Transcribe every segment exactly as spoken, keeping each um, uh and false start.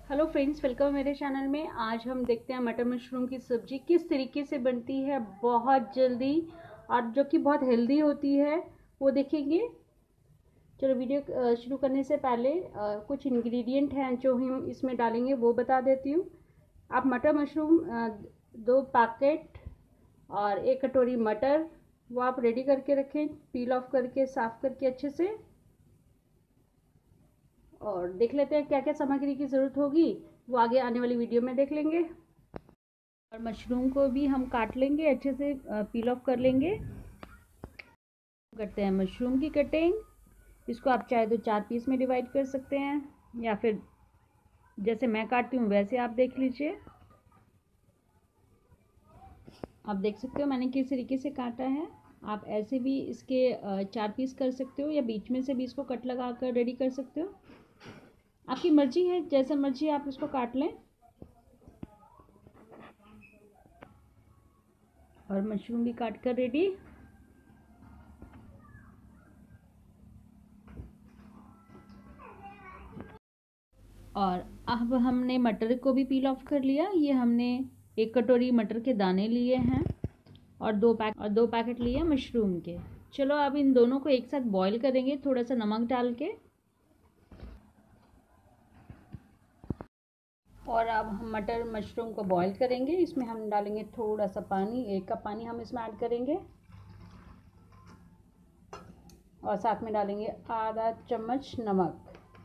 Hello friends, welcome मेरे channel में। आज हम देखते हैं मटर मशरूम की सब्ज़ी किस तरीके से बनती है, बहुत जल्दी और जो कि बहुत हेल्दी होती है, वो देखेंगे। चलो वीडियो शुरू करने से पहले आ, कुछ इंग्रेडिएंट हैं जो हम इसमें डालेंगे वो बता देती हूँ। आप मटर मशरूम आ, दो पैकेट और एक कटोरी मटर वो आप रेडी करके रखें, पील ऑफ करके साफ़ करके अच्छे से। और देख लेते हैं क्या क्या सामग्री की ज़रूरत होगी, वो आगे आने वाली वीडियो में देख लेंगे। और मशरूम को भी हम काट लेंगे, अच्छे से पील ऑफ कर लेंगे। करते हैं मशरूम की कटिंग। इसको आप चाहे तो चार पीस में डिवाइड कर सकते हैं, या फिर जैसे मैं काटती हूँ वैसे आप देख लीजिए। आप देख सकते हो मैंने किस तरीके से काटा है। आप ऐसे भी इसके चार पीस कर सकते हो, या बीच में से भी इसको कट लगा कर रेडी कर सकते हो। आपकी मर्जी है, जैसा मर्जी आप इसको काट लें। और मशरूम भी काट कर रेडी। और अब हमने मटर को भी पील ऑफ कर लिया। ये हमने एक कटोरी मटर के दाने लिए हैं और दो पैक और दो पैकेट लिए मशरूम के। चलो अब इन दोनों को एक साथ बॉईल करेंगे, थोड़ा सा नमक डाल के। और अब हम मटर मशरूम को बॉईल करेंगे। इसमें हम डालेंगे थोड़ा सा पानी, एक कप पानी हम इसमें ऐड करेंगे। और साथ में डालेंगे आधा चम्मच नमक।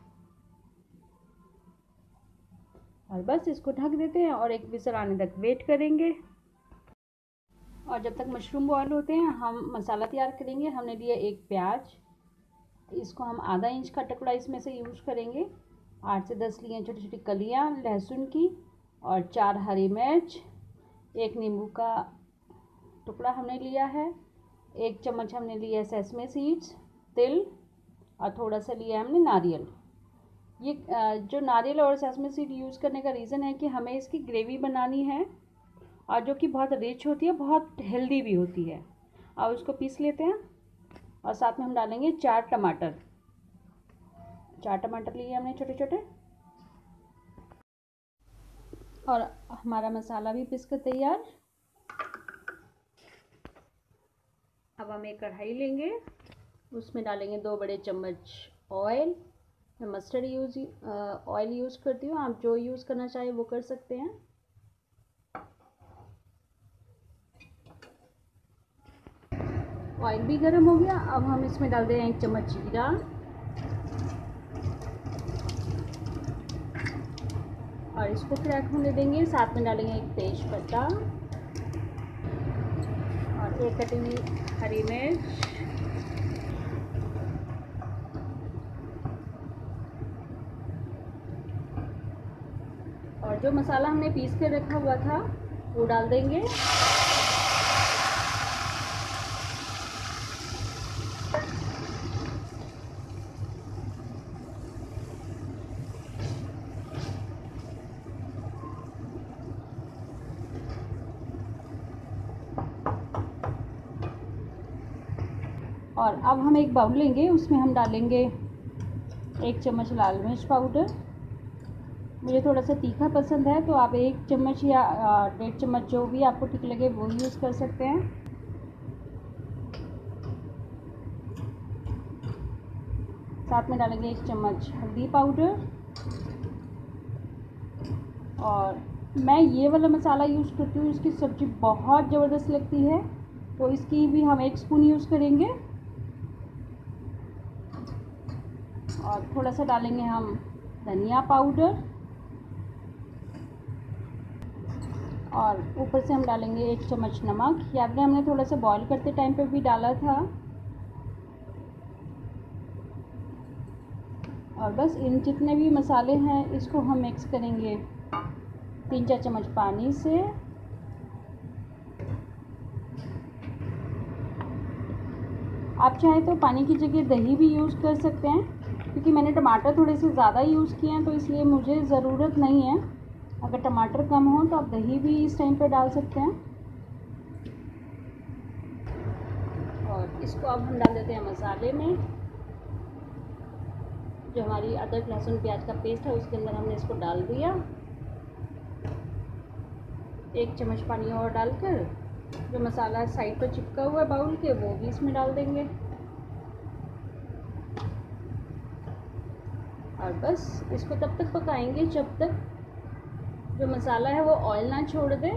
और बस इसको ढक देते हैं और एक विसल आने तक वेट करेंगे। और जब तक मशरूम बॉयल होते हैं हम मसाला तैयार करेंगे। हमने लिया एक प्याज, इसको हम आधा इंच का टुकड़ा इसमें से यूज़ करेंगे। आठ से दस लिए छोटी छोटी कलियाँ लहसुन की, और चार हरी मिर्च, एक नींबू का टुकड़ा हमने लिया है, एक चम्मच हमने लिया है सेसमे सीड्स तिल, और थोड़ा सा लिया है हमने नारियल। ये जो नारियल और सेसमे सीड यूज़ करने का रीज़न है कि हमें इसकी ग्रेवी बनानी है, और जो कि बहुत रिच होती है, बहुत हेल्दी भी होती है। अब उसको पीस लेते हैं। और साथ में हम डालेंगे चार टमाटर। चार टमाटर लिए हमने छोटे छोटे। और हमारा मसाला भी पीस कर तैयार। अब हम एक कढ़ाई लेंगे, उसमें डालेंगे दो बड़े चम्मच ऑयल। मैं मस्टर्ड यूज़ ऑयल यूज़ करती हूँ, आप जो यूज़ करना चाहे वो कर सकते हैं। ऑयल भी गर्म हो गया। अब हम इसमें डाल दें एक चम्मच जीरा, और इसको क्रैक होने देंगे। साथ में डालेंगे एक तेज पत्ता और एक कटी हुई हरी मिर्च। और जो मसाला हमने पीस के रखा हुआ था वो डाल देंगे। और अब हम एक बाउल लेंगे, उसमें हम डालेंगे एक चम्मच लाल मिर्च पाउडर। मुझे थोड़ा सा तीखा पसंद है, तो आप एक चम्मच या डेढ़ चम्मच जो भी आपको ठीक लगे वो यूज़ कर सकते हैं। साथ में डालेंगे एक चम्मच हल्दी पाउडर। और मैं ये वाला मसाला यूज़ करती हूँ, इसकी सब्ज़ी बहुत ज़बरदस्त लगती है, तो इसकी भी हम एक स्पून यूज़ करेंगे। और थोड़ा सा डालेंगे हम धनिया पाउडर, और ऊपर से हम डालेंगे एक चम्मच नमक। याद रहे हमने थोड़ा सा बॉईल करते टाइम पे भी डाला था। और बस इन जितने भी मसाले हैं इसको हम मिक्स करेंगे तीन चार चम्मच पानी से। आप चाहें तो पानी की जगह दही भी यूज़ कर सकते हैं, क्योंकि मैंने टमाटर थोड़े से ज़्यादा यूज़ किए हैं, तो इसलिए मुझे ज़रूरत नहीं है। अगर टमाटर कम हो तो आप दही भी इस टाइम पे डाल सकते हैं। और इसको अब हम डाल देते हैं मसाले में। जो हमारी अदरक लहसुन प्याज का पेस्ट है उसके अंदर हमने इसको डाल दिया। एक चम्मच पानी और डालकर जो मसाला साइड पर चिपका हुआ है बाउल के वो भी इसमें डाल देंगे। और बस इसको तब तक पकाएंगे जब तक जो मसाला है वो ऑयल ना छोड़ दे।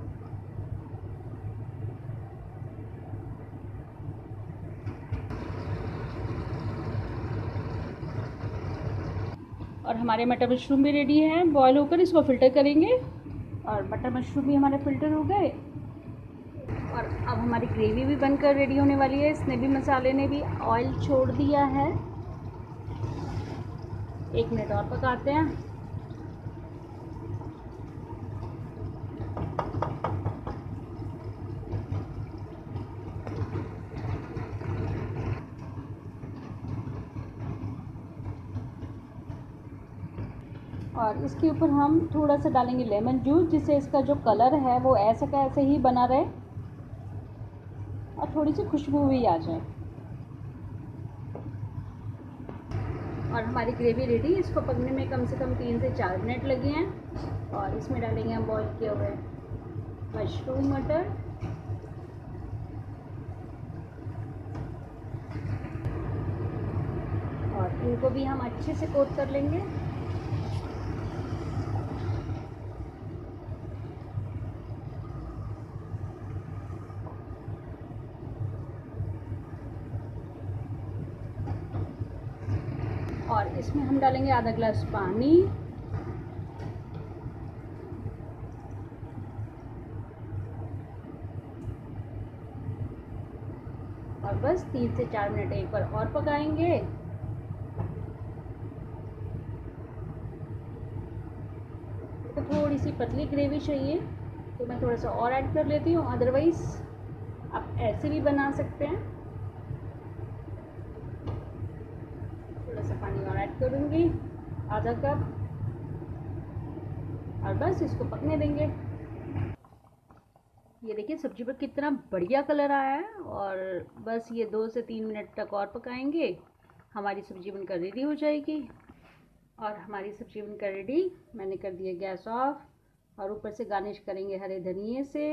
और हमारे मटर मशरूम भी रेडी है, बॉयल होकर इसको फ़िल्टर करेंगे। और मटर मशरूम भी हमारे फ़िल्टर हो गए और अब हमारी ग्रेवी भी बनकर रेडी होने वाली है। इसने भी मसाले ने भी ऑयल छोड़ दिया है। एक मिनट और पकाते हैं। और इसके ऊपर हम थोड़ा सा डालेंगे लेमन जूस, जिससे इसका जो कलर है वो ऐसा का ऐसे ही बना रहे और थोड़ी सी खुशबू भी आ जाए। और हमारी ग्रेवी रेडी। इसको पकने में कम से कम तीन से चार मिनट लगे हैं। और इसमें डालेंगे हम बॉईल किए हुए मशरूम मटर, और इनको भी हम अच्छे से कोट कर लेंगे। और इसमें हम डालेंगे आधा गिलास पानी। और बस तीन से चार मिनट एक बार और पकाएंगे। तो थोड़ी सी पतली ग्रेवी चाहिए तो मैं थोड़ा सा और ऐड कर लेती हूँ, अदरवाइज़ आप ऐसे भी बना सकते हैं। थोड़ा सा पानी और ऐड करूँगी, आधा कप। और बस इसको पकने देंगे। ये देखिए सब्जी पर कितना बढ़िया कलर आया है। और बस ये दो से तीन मिनट तक और पकाएंगे, हमारी सब्जी बनकर रेडी हो जाएगी। और हमारी सब्जी बनकर रेडी। मैंने कर दिया गैस ऑफ और ऊपर से गार्निश करेंगे हरे धनिए से।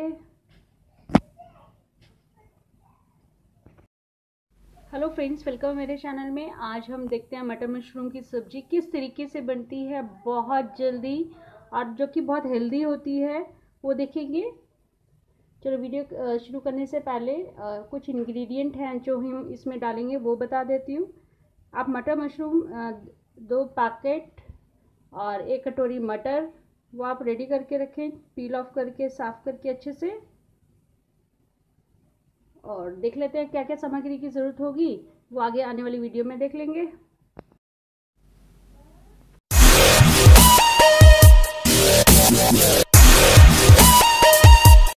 हेलो फ्रेंड्स, वेलकम मेरे चैनल में। आज हम देखते हैं मटर मशरूम की सब्ज़ी किस तरीके से बनती है, बहुत जल्दी और जो कि बहुत हेल्दी होती है, वो देखेंगे। चलो वीडियो शुरू करने से पहले आ, कुछ इंग्रेडिएंट हैं जो हम इसमें डालेंगे वो बता देती हूँ। आप मटर मशरूम आ, दो पैकेट और एक कटोरी मटर वो आप रेडी करके रखें, पील ऑफ करके साफ़ करके अच्छे से। और देख लेते हैं क्या क्या सामग्री की ज़रूरत होगी, वो आगे आने वाली वीडियो में देख लेंगे।